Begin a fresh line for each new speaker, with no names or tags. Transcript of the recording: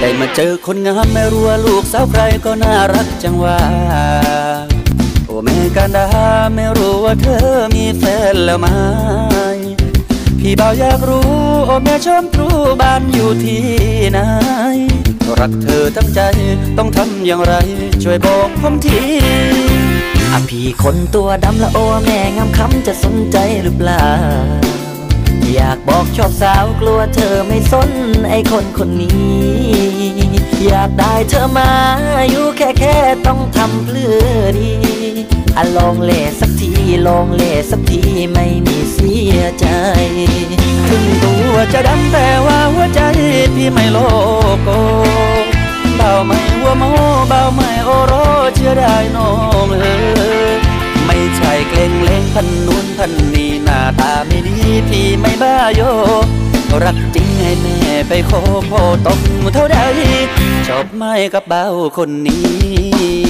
ได้มาเจอคนงามไม่รู้ว่าลูกสาวใครก็น่ารักจังว่าโอ้แม่กันดาไม่รู้ว่าเธอมีแฟนแล้วไหมพี่บ่าวอยากรู้โอ้แม่ชมตรูบ้านอยู่ที่ไหนรักเธอทั้งใจต้องทำอย่างไรช่วยบอกผมที
พี่คนตัวดำละโอ้แม่งามคำจะสนใจหรือเปล่าอยากบอกชอบสาวกลัวเธอไม่สนไอ้คนนี้อยากได้เธอมาอยู่แค่ต้องทำเพื่อดีลองเล่สักทีลองเล่สักทีไม่มีเสียใจ
ถึงตัวจะดำแต่ว่าหัวใจพี่ไม่โลโกเบาไม่หัวโมเบาไม่โอโรเชื่อได้น้องไม่ใช่เกรงเล่งพันนู้นพันนี้หน้าตาไม่ดีพี่ไม่บ้าโยรักจริงให้แม่ไปขอพ่อตกเท่าใดชอบไม่กับเบาคนนี้